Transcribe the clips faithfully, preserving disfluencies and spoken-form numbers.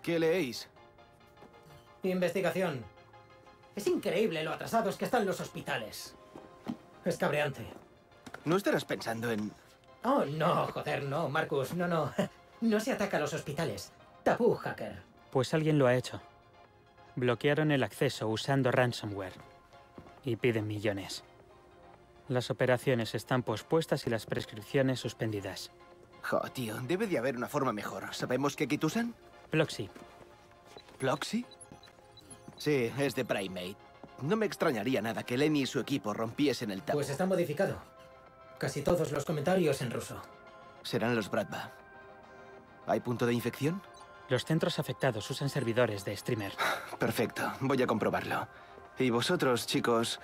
¿Qué leéis? Investigación. Es increíble lo atrasados que están los hospitales. Es cabreante. ¿No estarás pensando en...? Oh, no, joder, no, Marcus, no, no. No se ataca a los hospitales. Tabú, hacker. Pues alguien lo ha hecho. Bloquearon el acceso usando ransomware. Y piden millones. Las operaciones están pospuestas y las prescripciones suspendidas. Jo, tío, debe de haber una forma mejor. ¿Sabemos qué kit usan? Ploxy. ¿Ploxy? Sí, es de Primate. No me extrañaría nada que Lenny y su equipo rompiesen el tabú. Pues está modificado. Casi todos los comentarios en ruso. Serán los Bradba. ¿Hay punto de infección? Los centros afectados usan servidores de streamer. Perfecto, voy a comprobarlo. Y vosotros, chicos...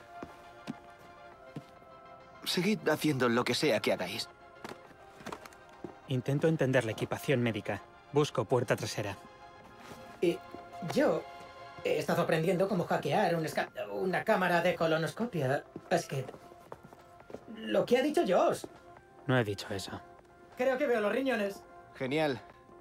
seguid haciendo lo que sea que hagáis. Intento entender la equipación médica. Busco puerta trasera. Y yo he estado aprendiendo cómo hackear un esca- una cámara de colonoscopia. Es que... lo que ha dicho Josh. No he dicho eso. Creo que veo los riñones. Genial.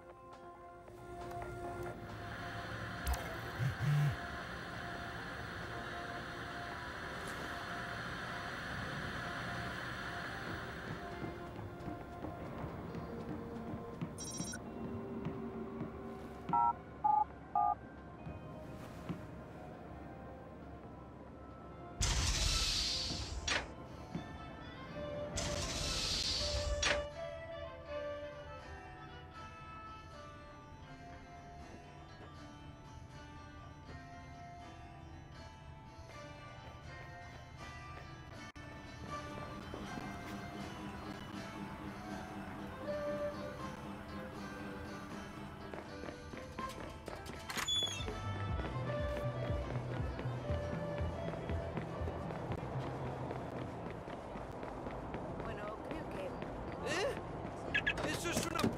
Bueno, creo que... ¿Eh? ¡Eso es una...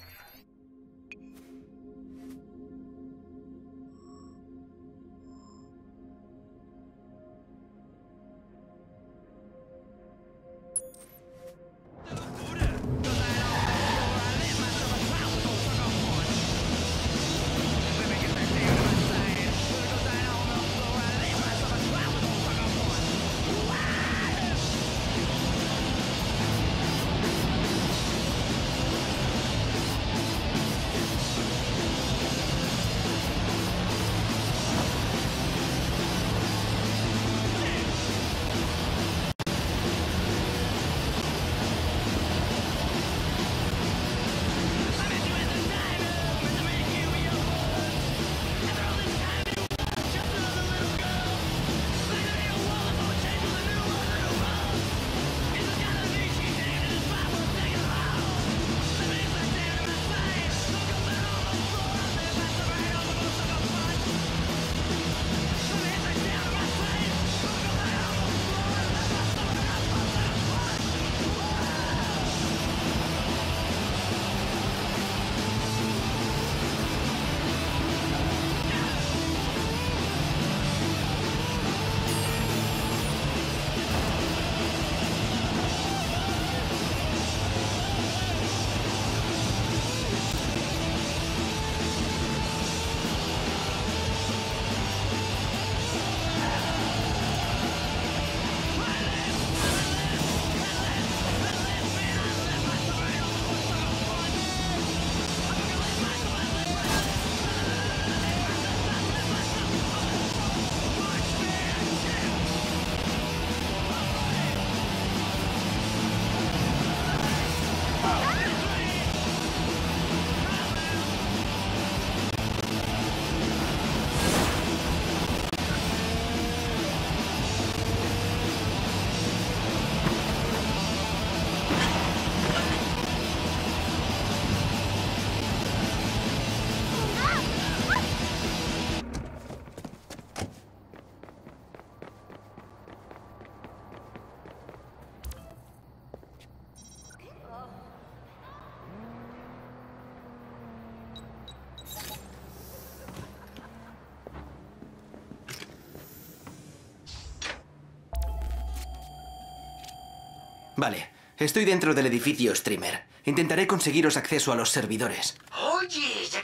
Vale, estoy dentro del edificio Streamer. Intentaré conseguiros acceso a los servidores. Oye, ya que estás ahí,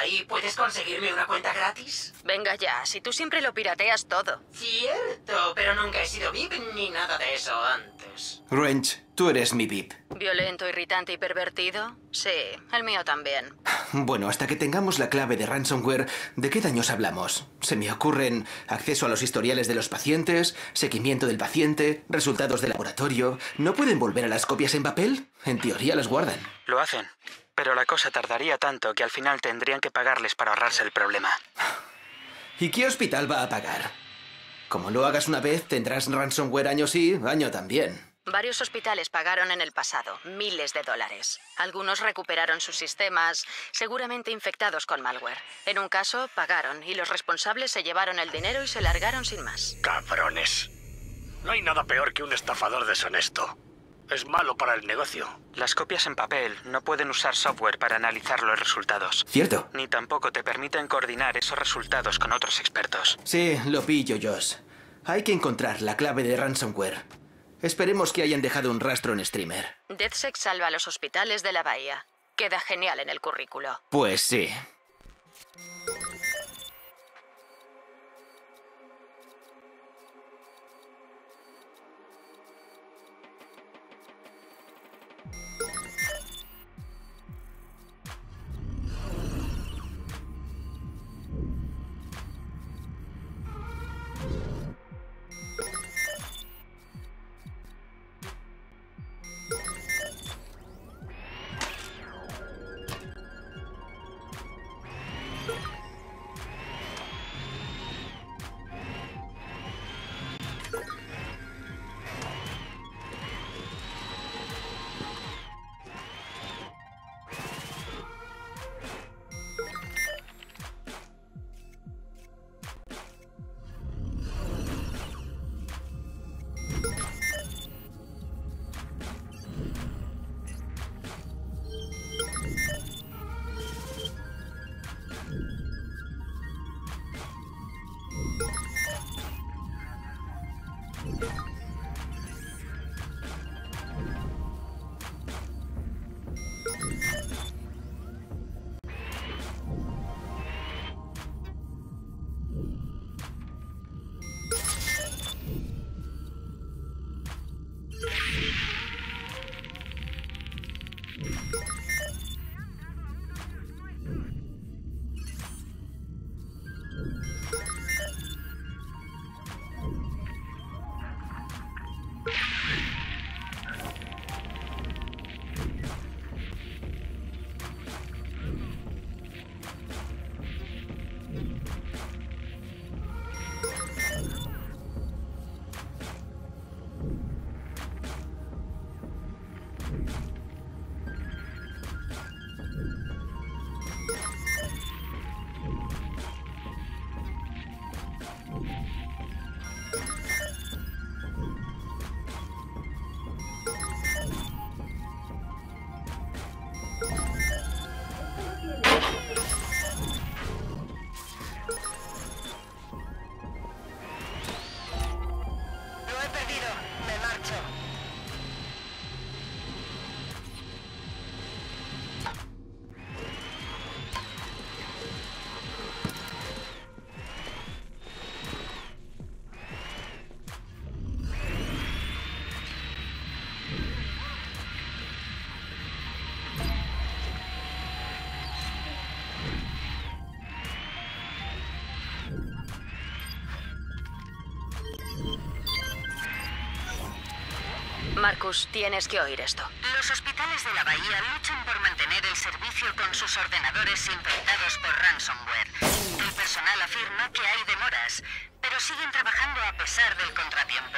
ahí, ¿puedes conseguirme una cuenta gratis? Venga ya, si tú siempre lo pirateas todo. Cierto, pero nunca he sido V I P ni nada de eso antes. Wrench, tú eres mi V I P. ¿Violento, irritante y pervertido? Sí, el mío también. Bueno, hasta que tengamos la clave de ransomware, ¿de qué daños hablamos? Se me ocurren acceso a los historiales de los pacientes, seguimiento del paciente, resultados de laboratorio. ¿No pueden volver a las copias en papel? En teoría las guardan. Lo hacen, pero la cosa tardaría tanto que al final tendrían que pagarles para ahorrarse el problema. ¿Y qué hospital va a pagar? Como lo hagas una vez, tendrás ransomware año sí, año también. Varios hospitales pagaron en el pasado miles de dólares. Algunos recuperaron sus sistemas, seguramente infectados con malware. En un caso, pagaron y los responsables se llevaron el dinero y se largaron sin más. Cabrones. No hay nada peor que un estafador deshonesto. Es malo para el negocio. Las copias en papel no pueden usar software para analizar los resultados. ¿Cierto? Ni tampoco te permiten coordinar esos resultados con otros expertos. Sí, lo pillo, Josh. Hay que encontrar la clave de ransomware. Esperemos que hayan dejado un rastro en Streamer. DeathSec salva a los hospitales de la bahía. Queda genial en el currículo. Pues sí. Marcus, tienes que oír esto. Los hospitales de la bahía luchan por mantener el servicio con sus ordenadores infectados por ransomware. El personal afirma que hay demoras, pero siguen trabajando a pesar del contratiempo.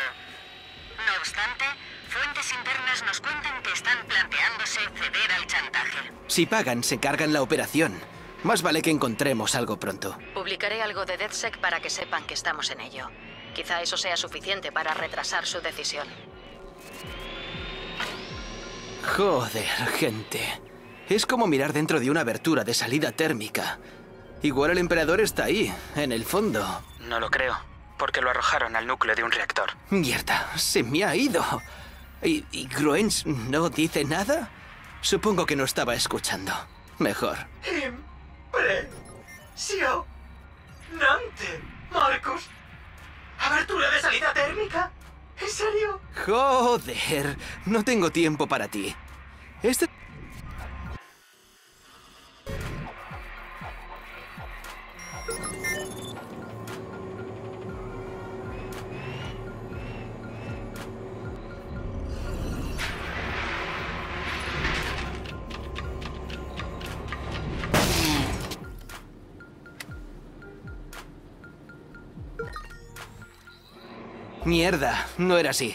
No obstante, fuentes internas nos cuentan que están planteándose ceder al chantaje. Si pagan, se cargan la operación. Más vale que encontremos algo pronto. Publicaré algo de DeathSec para que sepan que estamos en ello. Quizá eso sea suficiente para retrasar su decisión. Joder, gente. Es como mirar dentro de una abertura de salida térmica. Igual el emperador está ahí, en el fondo. No lo creo, porque lo arrojaron al núcleo de un reactor. Mierda, se me ha ido. ¿Y, y Wrench no dice nada? Supongo que no estaba escuchando. Mejor. Impresionante. Impresionante, Marcus. ¿Abertura de salida térmica? ¿En serio? Joder, no tengo tiempo para ti. Este... Mierda, no era así.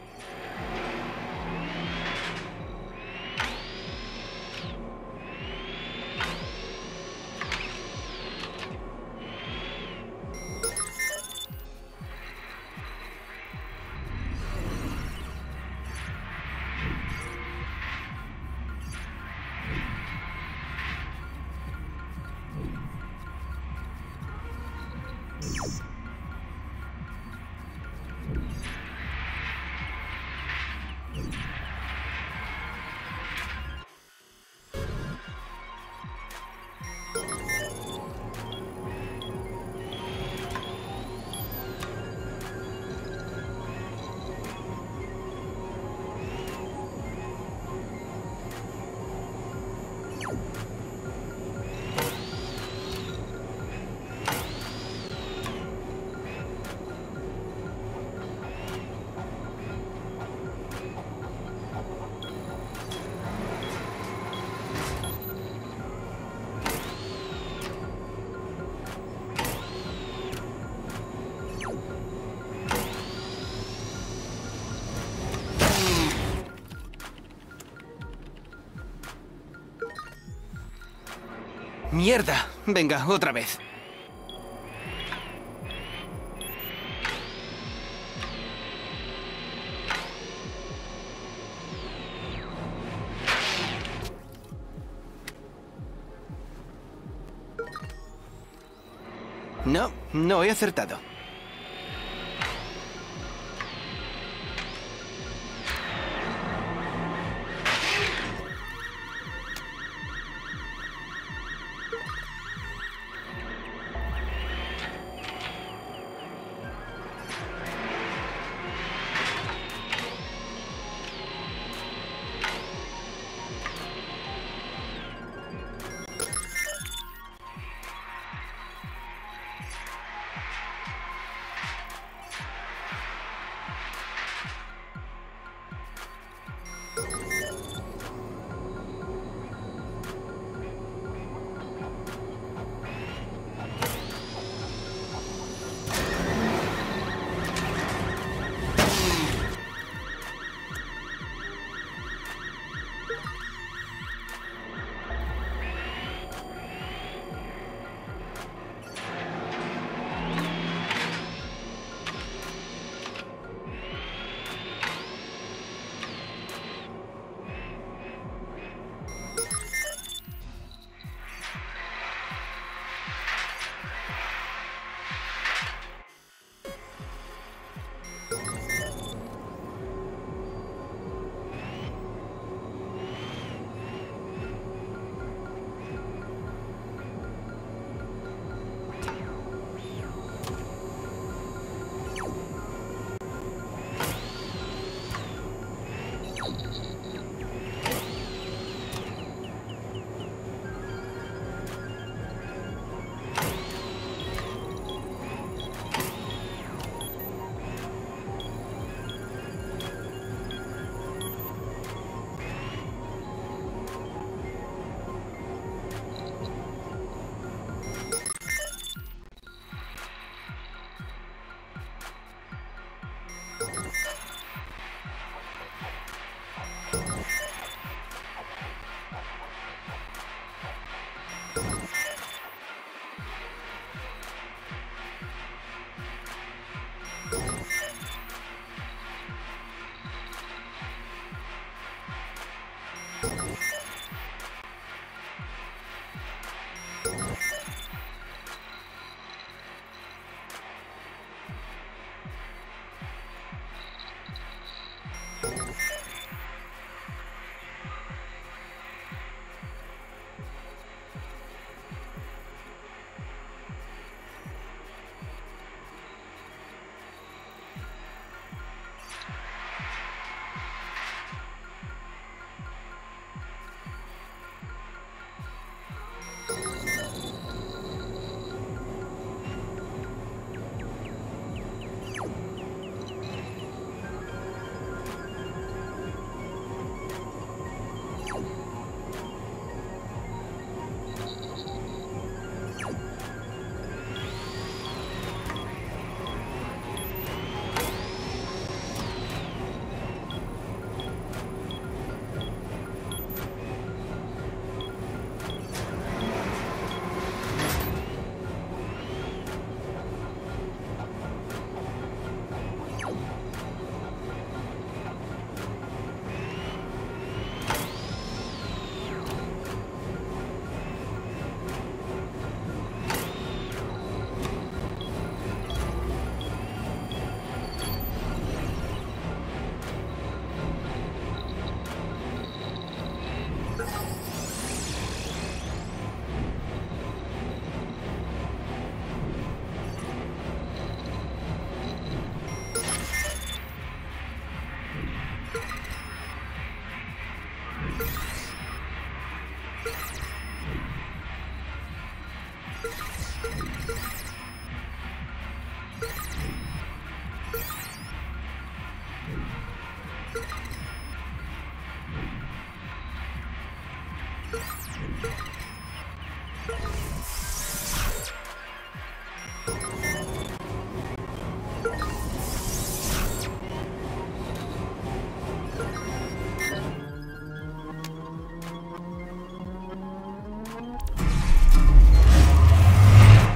¡Mierda! Venga, otra vez. No, no he acertado.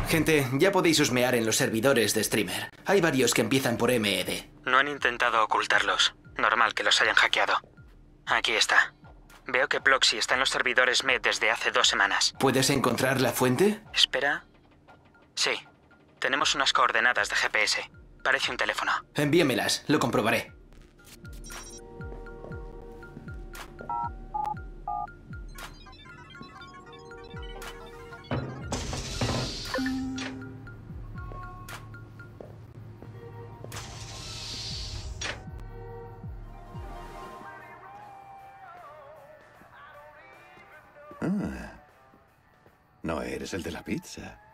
Gente, ya podéis husmear en los servidores de Streamer. Hay varios que empiezan por M E D. No han intentado ocultarlos. Normal que los hayan hackeado. Aquí está. Veo que Ploxy está en los servidores M E D desde hace dos semanas. ¿Puedes encontrar la fuente? Espera. Sí. Tenemos unas coordenadas de G P S. Parece un teléfono. Envíemelas, lo comprobaré. Ah, no eres el de la pizza.